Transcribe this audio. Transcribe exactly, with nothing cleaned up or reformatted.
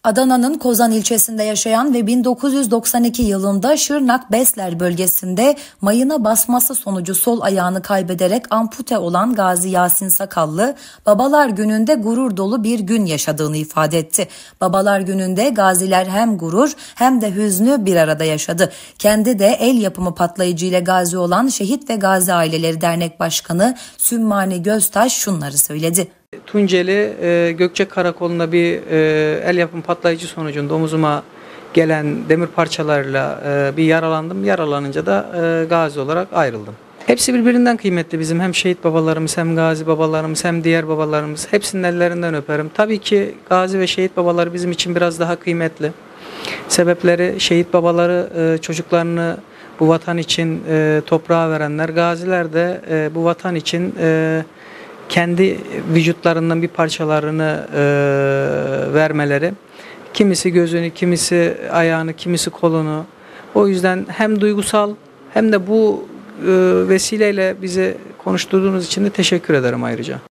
Adana'nın Kozan ilçesinde yaşayan ve bin dokuz yüz doksan iki yılında Şırnak-Besler bölgesinde mayına basması sonucu sol ayağını kaybederek ampute olan Gazi Yasin Sakallı, Babalar Günü'nde gurur dolu bir gün yaşadığını ifade etti. Babalar Günü'nde gaziler hem gurur hem de hüznü bir arada yaşadı. Kendi de el yapımı patlayıcı ile gazi olan Şehit ve Gazi Aileleri Dernek Başkanı Sümmani Göztaş şunları söyledi. Tunceli e, Gökçek Karakolu'nda bir e, el yapım patlayıcı sonucunda omuzuma gelen demir parçalarıyla e, bir yaralandım. Yaralanınca da e, gazi olarak ayrıldım. Hepsi birbirinden kıymetli bizim, hem şehit babalarımız hem gazi babalarımız hem diğer babalarımız. Hepsinin ellerinden öperim. Tabii ki gazi ve şehit babaları bizim için biraz daha kıymetli. Sebepleri, şehit babaları e, çocuklarını bu vatan için e, toprağa verenler, gaziler de e, bu vatan için e, kendi vücutlarından bir parçalarını e, vermeleri, kimisi gözünü, kimisi ayağını, kimisi kolunu. O yüzden hem duygusal hem de bu e, vesileyle bizi konuşturduğunuz için de teşekkür ederim ayrıca.